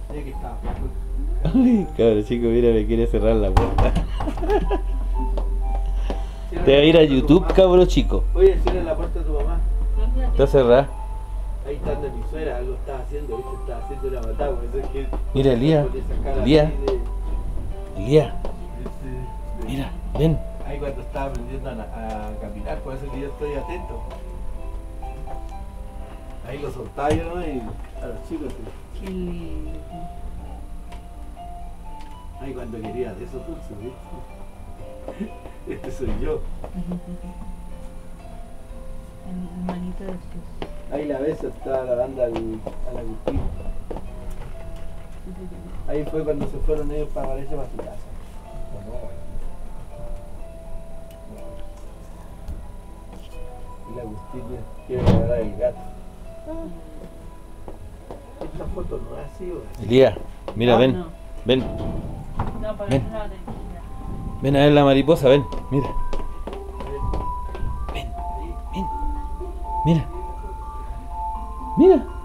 Ya que estaba. Ay, cabrón chico, mira, me quiere cerrar la puerta. Te va a ir a YouTube, cabrón chico. Oye, cierra la puerta a tu mamá. Está cerrada. Ahí está anda mi suegra, algo estaba haciendo, ¿viste? Estaba haciendo una matada, por eso es que. Mira, Elías. con esa cara Elías. así Elías, de- mira, ven. Ahí cuando estaba aprendiendo a caminar, por eso que yo estoy atento. Ahí lo soltaba yo, ¿no? Y a los chicos. Sí. Qué lindo. Ahí cuando quería de esos dulces, ¿viste? Este soy yo. El manito de Jesús. Ahí la ves, estaba lavando a la Agustín. Ahí fue cuando se fueron ellos para Valencia para su casa. Y la Agustín quiere regalar el gato. Esta foto no es así, ¿o? Elías, mira, ven, No. ven. No, para Ven. no la tranquila. Ven a ver la mariposa, ven, mira. Ven, Ahí. ven. Mira. Mira.